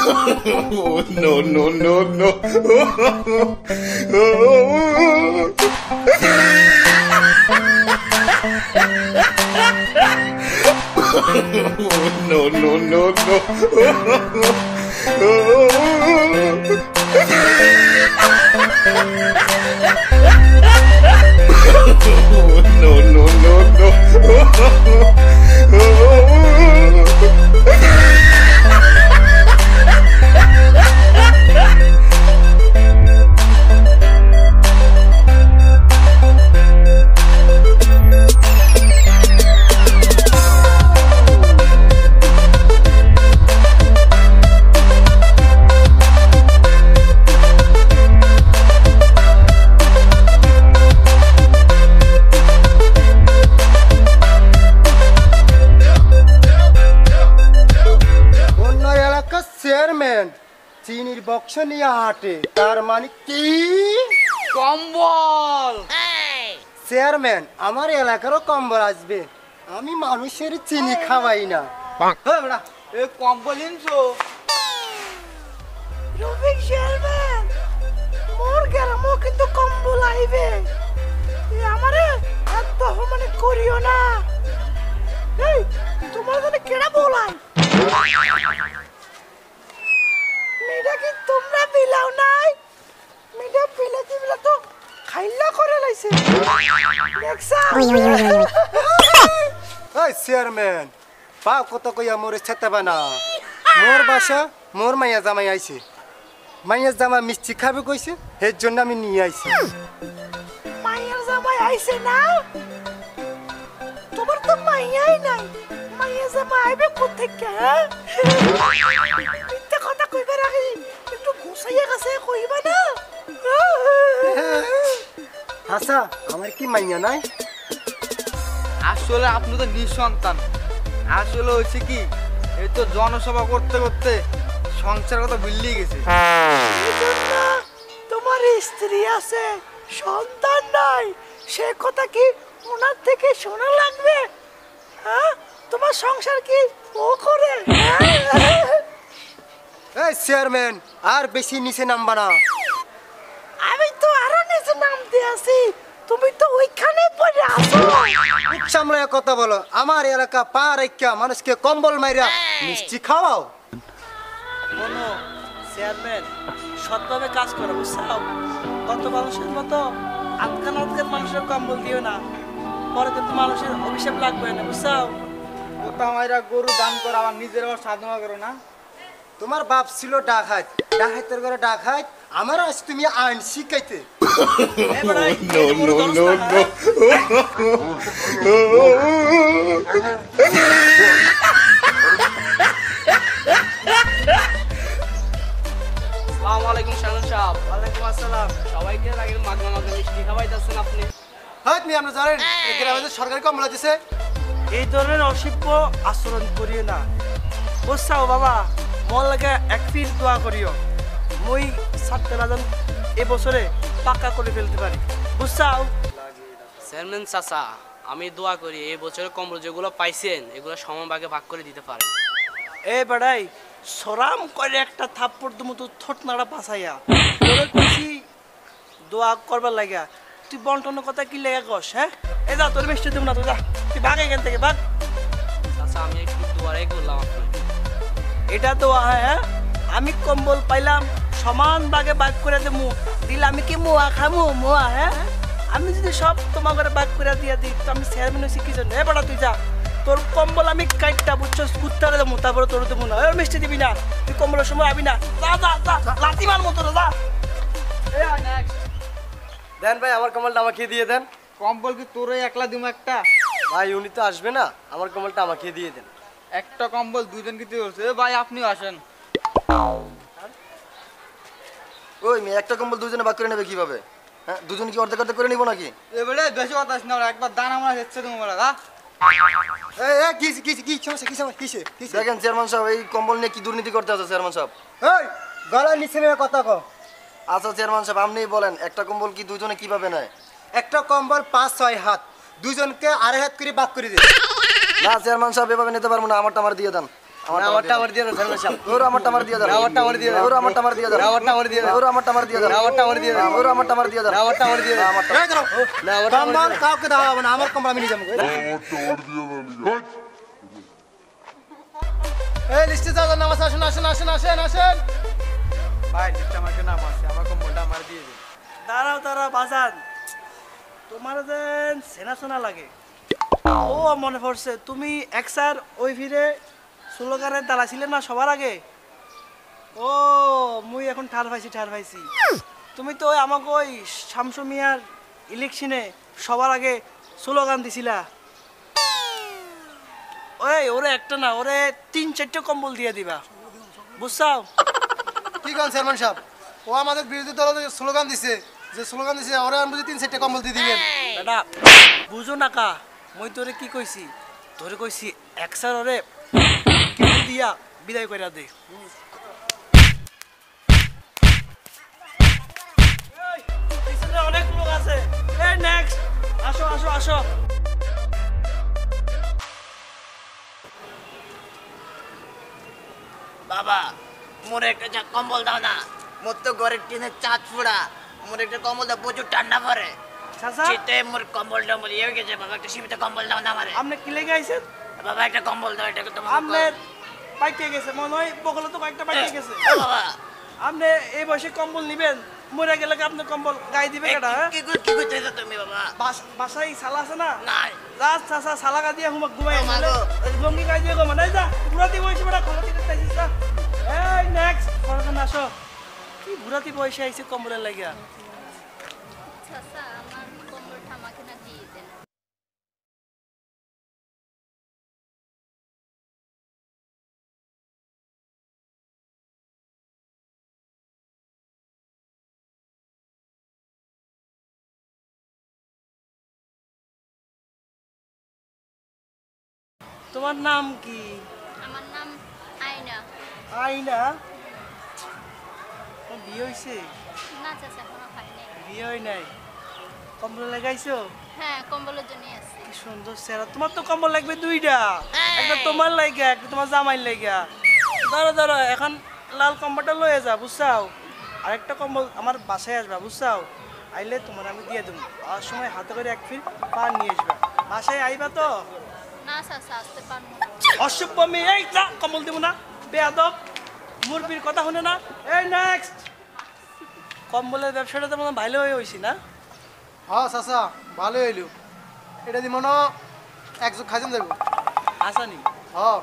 Oh, no, no, no, no. Oh, no, no, no, no. Oh, no, no, no, no. Chairman চিনির box নিয়ে হাঁটে, তার মানে কি? কম্বল। চেয়ারম্যান আমার এলাকারও কম্বল আসবে, আমি মানুষের চিনি খাওয়াই না। কম্বল ইনছো রফিক চেয়ারম্যান মোর গ্রামও কিন্তু কম্বল আইবে, আমারে এত মানে করিও না। এই তোমার জন্য কেডা বলাই মেয়েটা কি তোমরা বিলাও নাই? মেয়েটা বিলাতে বিলা তো খাইলা করে লাইছে দেখছা? এই চেয়ারম্যান পা কত কইয়া মোরে ছেতাবা না, মোর বাসা মোর মাইয়া জামাই আইছে, মাইয়া জামা মিষ্টি খাবে কইছে, এর জন্য আমি নিয়ে আইছি। মাইয়ার জামাই আইছে না? তোমার তো মাইয়াই নাই, মাইয়া জামাই আইবে কোত্থেকে? মিথ্যা কথা কইবে রাখি, একটু গুছাইয়া কাছে কইবা না? হাসা আমার কি মাইয়া নাই? আসলে আপনি তো নিঃসন্তান। আসলে হচ্ছে কি, এই তো জনসভা করতে করতে সংসার কথা ভুলিয়ে গেছে। এজন্য তোমার স্ত্রী আছে, সন্তান নাই, সে কথা কি ওনার থেকে শোনা লাগবে? হ্যাঁ, তোমার সংসার কি ও করে? এই চেয়ারম্যান আর বেশি নিচে নামবা না। আমি তো আরো নিচে নামতে আছি, তুমি তো ওইখানে পড়ে আছো। সামলায় কথা বলো, আমার এলাকা পা রাইখা মানুষকে কম্বল মাইরা মিষ্টি খাওয়াও। কোনো চেয়ারম্যান সৎভাবে কাজ করে, বুঝছাও? কত মানুষের মতো আটকান আটকান মানুষের কম্বল দিও না, পরে কিন্তু মানুষের অভিশাপ লাগবে না, বুঝছাও? ওটা আমারা গরু দান করে আবার নিজের আবার সাধনা করো না। তোমার বাপ ছিল ডাকাত, ডাকাতের ঘরে ডাকাত, আমার আজ তুমি আইন শিখাইতে। No, no, no, no. আসসালামু আলাইকুম শানুন সাহেব। ওয়ালাইকুম আসসালাম। সবাইকে রাগের মাগনা মাগনা মিষ্টি খাওয়াইতেছেন আপনি? হ্যাঁ তুমি আমরা জানেন এই গ্রামে সরকারি কম্বল দিছে। এই ধরনের অসভ্য আচরণ করিও না, বুঝছাও বাবা? মোর লাগে এক ফির দোয়া করিও, মই ছাত্র রাজন এবছরে পাকা করে ফেলতে পারি, বুঝছাও? চেয়ারম্যান চাচা, আমি দোয়া করি এই বছরের কম্বল যেগুলো পাইছেন এগুলো সমান ভাগে ভাগ করে দিতে পারেন। এ বেড়াই সরাম করে একটা থাপ্পড় দুমো তো ঠোঁট নাড়া বাসাইয়া তোরে খুশি দোয়া করবার লাগা তুই বন্টনের কথা কি লেগে কস? হ্যাঁ, এ যা তোর মিষ্টি দেব না, তো যা, তুই ভাগ এখান থেকে ভাগ। চাচা আমি একটু দোয়ারাই করলাম আপনাকে। এটা তো হ্যাঁ, আমি কম্বল পাইলাম সমান ভাগে ভাগ করে দেবো, দিলে আমি কি মোয়া খামু? মোয়া? হ্যাঁ, আমি যদি সব তোমার ঘরে ভাগ করে দিয়া দিই তো আমি চেয়ারম্যান হয়েছি কি জন্য? বেটা তুই যা, তোর কম্বল আমি কাইটটা বুঝছো কুত্তারে দেবো, তারপরে তোর দেবো না। মিষ্টি দিবি না, তুই কম্বলের সময় আবি না, যা যা যা, লাথি মার মতো যা। দেন ভাই আমার কম্বলটা আমাকে দিয়ে দেন। কম্বল কি তোরে একলা দিম একটা? ভাই উনি তো আসবে না, আমার কম্বলটা আমাকে দিয়ে দেন। একটা কম্বল দুজন কি বলছে? ভাই আপনিও আসেন। ওই মেয়ে একটা কম্বল দুজনে ভাগ করে নেবে কিভাবে? হ্যাঁ, দুজন কি অর্ধেক অর্ধেক করে নিব নাকি? এবারে বেশি কথা না, একবার দান আমরা হচ্ছে তোমার গা। দেখেন চেয়ারম্যান সাহেব, এই কম্বল নিয়ে কি দুর্নীতি করতে আছে চেয়ারম্যান সাহেব? গলার নিচে কথা কো। আচ্ছা চেয়ারম্যান সাহেব আপনিই বলেন, একটা কম্বল কি দুজনে কিভাবে নেয়? একটা কম্বল 5-6 হাত, দুজনকে 2.5 হাত করে ভাগ করে দে। না চেয়ারম্যান সাহেব এভাবে নিতে পারবো না, আমারটা আমার দিয়ে দেন। আমারটা আমার দিয়ে দাও চেয়ারম্যান সাহেব ওর আমারটা আমার দিয়ে দাও আমারটা আমার দিয়ে দাও ওর আমারটা আমার দিয়ে দাও আমারটা আমার দিয়ে দাও ওর আমারটা আমার দিয়ে দাও আমারটা আমার দিয়ে দাও ওর আমারটা আমার দিয়ে দাও আমারটা আমার দিয়ে দাও এই দাঁড়াও। না আমারটা আমার কম্বল কাউকে দেওয়া হবে না, আমার কম্বল আমি নিয়ে যাবো। এই লিস্টে যা নাম আছে, আসেন আসেন আসেন আসেন আসেন। ভাই লিস্টে আমাকে নাম আছে, আমার কম্বলটা আমার দিয়ে দিন। দাঁড়াও দাঁড়াও বাজান, তোমার যেন সেনা সোনা লাগে। ও মনে পড়ছে, তুমি একসার ওই ফিরে স্লোগানের দালা ছিলে না সবার আগে? ও মুই এখন ঠার পাইছি। তুমি তো ওই আমাকে ওই শামসু মিয়ার ইলেকশনে সবার আগে স্লোগান দিছিলা। ওই ওরে একটা না, ওরে 3-4টে কম্বল দিয়ে দিবা, বুঝছাও? কি করেন চেয়ারম্যান সাহেব? ও আমাদের বিরোধী দল স্লোগান দিছে, যে স্লোগান দিছে ওরা আমি বুঝি 3-4টে কম্বল দিয়ে দিবেন। দাদা বুঝো না কা, মই তোরে কি কইছি? তোরে কইছি একসার ওরে কেটে দিয়া বিদায় কইরা দে। এই, পিছনে অনেক লোক আছে। এই নেক্সট, আসো আসো আসো। বাবা মোর একটা কম্বল দাও না, মোর তো ঘরের টিনের চাঁদ ফুড়া, মোর একটা কম্বল দাও, প্রচুর ঠান্ডা পড়ে। চাচা শীতে মোর কম্বল টম্বল ইয়ে হয়ে গেছে বাবা, একটা সীমিত কম্বল দাও না আমারে। আপনি কি লেগে আইছেন? বাবা একটা কম্বল দাও, এটা তোমার আপনার পাইকে গেছে মনে হয়, বগলে তো কয়েকটা পাইকে গেছে। বাবা আপনি এই বয়সে কম্বল নিবেন, মরে গেলে কি আপনার কম্বল গায়ে দিবে কেটা? কি করতেছো তুমি বাবা? বাসায় সালা আছে না? নাই রাত চাচা সালা গা দিয়ে হুমক ঘুমাই মা গো। লঙ্গি গায়ে দিয়ে ঘুমা নাই যা বুড়াতি বয়সে বড় খলতি দেখতাইছিস না? এই নেক্সট ফরজন আসো। কি বুড়াতি বয়সে আইছে কম্বলের লাগিয়া? চাচা আমার কম্বলটা আমাকে না দিয়ে দেন। তোমার নাম কি? আমার নাম আয়না। আইনা। তোমার বিয়ে হইছে? না চাচা এখনো হয় নাই। বিয়ে হয় নাই, কম্বল লাগাইছো? হ্যাঁ কম্বলের জন্যই আছে। কি সুন্দর চেহারা। তোমার তো কম্বল লাগবে দুইটা, একটা তোমার লাগা একটা তোমার জামাইর লাগা। ধরো ধরো এখন লাল কম্বলটা লয়ে যা, বুঝছাও? আরেকটা কম্বল আমার বাসায় আসবা, বুঝছাও? আইলে তোমার আমি দিয়ে দেবো, আর সময় হাতে করে এক ফিট পান নিয়ে আসবা। বাসায় আইবা তো? না চাচা আসতে পারবো না। অসভ্য মেয়ে, এই যা কম্বল দেবো না, বেয়াদব মুরবির কথা শুনে না। এই নেক্সট, কম্বলের ব্যবসাটা তো মনে হয় ভালো হয়ে হয়েছি না? হ্যাঁ চাচা ভালো হইল, এটা দি মনে একযোগ খাইছেন দেবো। আসানি হ্যাঁ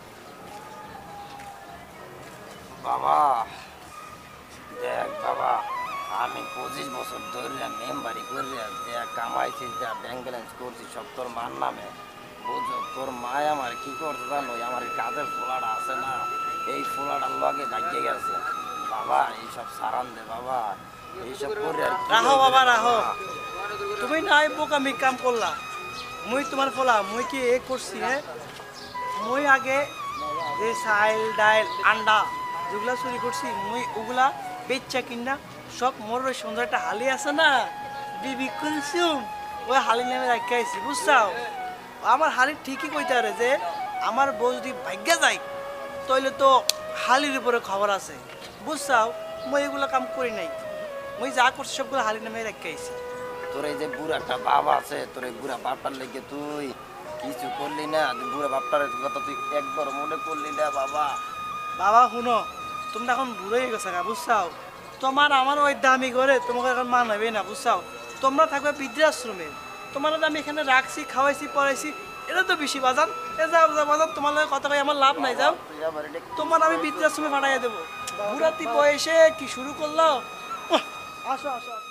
বাবা দেখ বাবা, আমি 25 বছর ধরে মেম্বারি করে যা কামাইছি, যা ব্যাংক ব্যালেন্স করছি সব তোর মার নামে। বুঝো তোর মায় আমার কি করছে জানো? আমার এই কাজের ফোলাটা আছে না, এই ফোলাটার লগে ভাগিয়ে গেছে বাবা। এইসব সারান দে বাবা, এইসব করে আর কি রাহো হইবে বাবা রে রাহো। তুমি নাই বোকামি কাম করলা, মুই তোমার ফলা মুই কি এ করছি? হ্যাঁ মুই আগে যে চাইল ডাইল আন্ডা যেগুলা চুরি করছি, মুই ওগুলা বেচা কিনা সব মোর ওই সুন্দর একটা হালি আছে না, বিবি কুলসুম, ওই হালি নামে রাখতে আইছি, বুঝছাও? আমার হালি ঠিকই কইতে পারে যে আমার বউ যদি ভাগ্যে যায় তাইলে তো হালির উপরে খবর আছে, বুঝছাও? মুই এগুলা কাম করি নাই, মুই যা করছি সবগুলো হালি নামে রাখতে আইছি। তোর এই যে বুড়াটা বাপ আছে, তোর এই বুড়া বাপটার লেগে তুই কিছু করলি না? বুড়া বাপটার কথা তুই একবার মনে করলি না বাবা? বাবা শুনো, তোমরা এখন বুড়ো হয়ে গেছে গা, বুঝছাও? তোমার আমার ওই দামি ঘরে তোমাকে এখন মানাবে না, বুঝছাও? তোমরা থাকবে বৃদ্ধাশ্রমে, তোমার আমি এখানে রাখছি, খাওয়াইছি, পড়াইছি, এটা তো বেশি বাজান। এ যাও যাও বাজান, তোমার লগে কথা কই আমার লাভ নাই, যাও। তুই আবার এটা তোমার আমি বৃদ্ধাশ্রমে পাঠাইয়া দেবো। বুড়াতি বয়সে কি শুরু করলো? আসো আসো আসো।